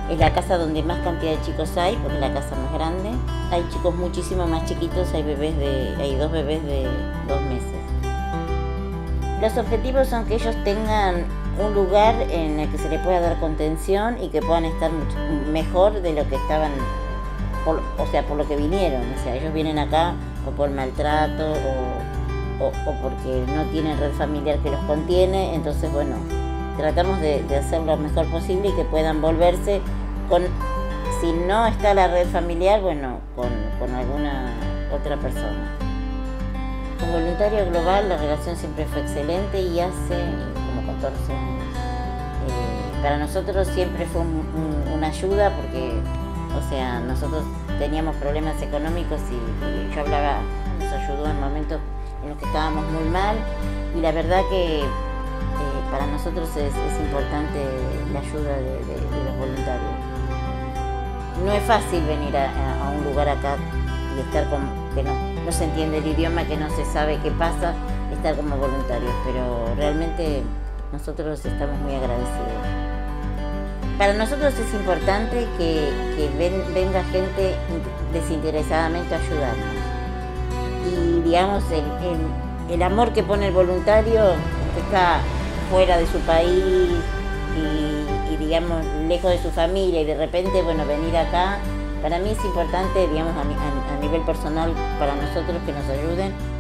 Es la casa donde más cantidad de chicos hay, porque es la casa más grande. Hay chicos muchísimo más chiquitos, hay dos bebés de 2 meses. Los objetivos son que ellos tengan un lugar en el que se les pueda dar contención y que puedan estar mucho mejor de lo que estaban, por lo que vinieron. O sea, ellos vienen acá o por maltrato o porque no tienen red familiar que los contiene. Entonces, bueno, tratamos de hacer lo mejor posible y que puedan volverse si no está la red familiar, bueno, con alguna otra persona. Con Voluntario Global la relación siempre fue excelente y hace como 14 años. Para nosotros siempre fue una ayuda porque, o sea, nosotros teníamos problemas económicos y yo hablaba, nos ayudó en momentos en los que estábamos muy mal y la verdad que para nosotros es importante la ayuda de los voluntarios. No es fácil venir a un lugar acá y estar que no se entiende el idioma, que no se sabe qué pasa, estar como voluntarios, pero realmente nosotros estamos muy agradecidos. Para nosotros es importante que venga gente desinteresadamente a ayudarnos. Y digamos, el amor que pone el voluntario que está fuera de su país y digamos lejos de su familia y de repente, bueno, venir acá, para mí es importante, digamos, a nivel personal, para nosotros que nos ayuden.